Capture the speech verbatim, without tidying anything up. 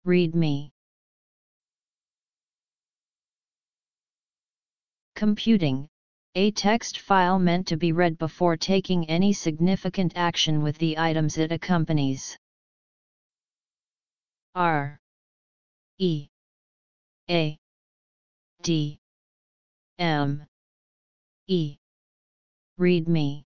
readme. Computing, a text file meant to be read before taking any significant action with the items it accompanies. R E A D M E readme.